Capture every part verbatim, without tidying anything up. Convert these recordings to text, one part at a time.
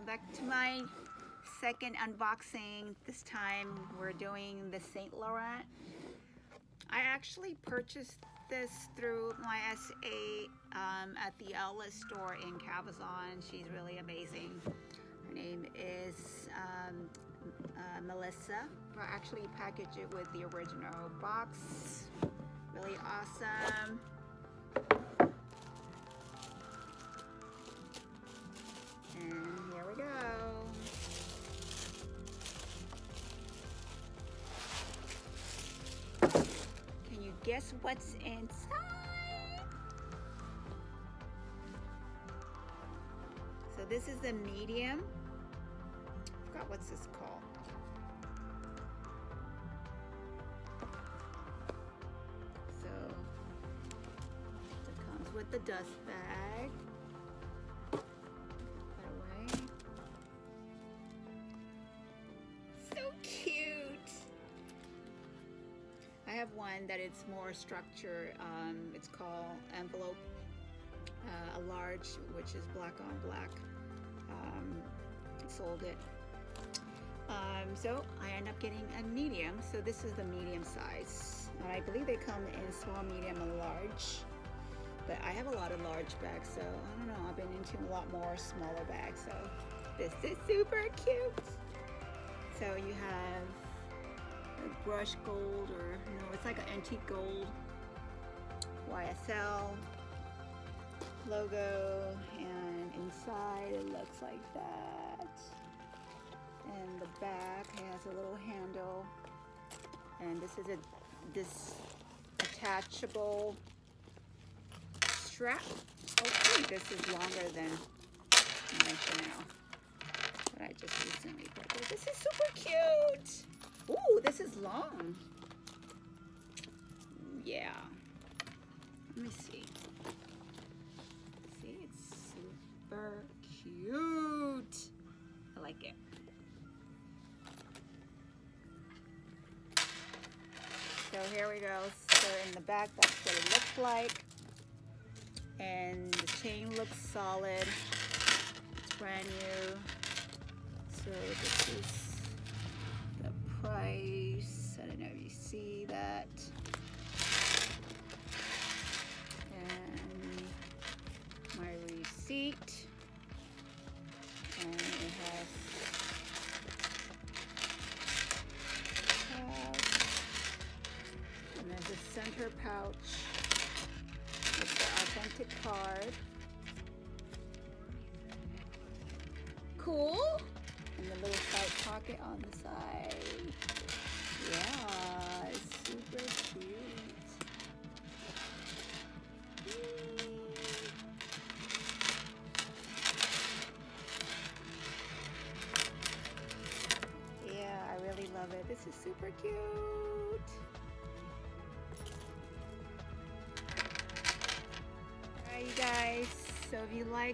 back to my second unboxing. This time we're doing the Saint Laurent. I actually purchased this through my S A um, at the outlet store in Cabazon. She's really amazing. Her name is um, uh, Melissa. I actually packaged it with the original box. Really awesome. And here we go. Can you guess what's inside? So this is the medium. I forgot what's this called. So it comes with the dust bag. I have one that it's more structured. Um, it's called envelope, uh, a large, which is black on black. Um, sold it. Um, so I end up getting a medium. So this is the medium size. And I believe they come in small, medium, and large. But I have a lot of large bags, so I don't know. I've been into a lot more smaller bags. So this is super cute. So you have brush gold, or no, it's like an antique gold Y S L logo, and inside it looks like that. And the back has a little handle, and this is a this attachable strap. Okay, this is longer than my Chanel that I just recently purchased. This is super cute. Ooh, this is long. Yeah. Let me see. See, it's super cute. I like it. So here we go. So in the back, that's what it looks like. And the chain looks solid. It's brand new. So this is price. I don't know if you see that. And my receipt. And it has pouch. And there's a center pouch with the authentic card. Cool. And the little side pocket on the side. Yeah, it's super cute. Yeah, I really love it. This is super cute. Alright, you guys. So if you like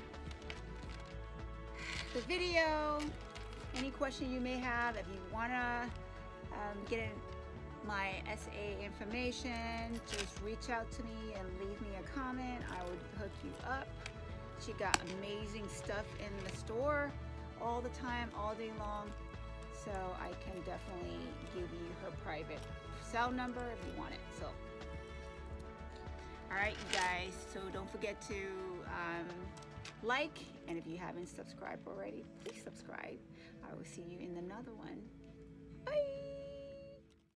the video, any question you may have, if you want to um, get in my S A information, just reach out to me and leave me a comment. I would hook you up. She got amazing stuff in the store all the time, all day long. So I can definitely give you her private cell number if you want it. So, all right, you guys. So don't forget to um, like, and if you haven't subscribed already, please subscribe. I will see you in another one. Bye.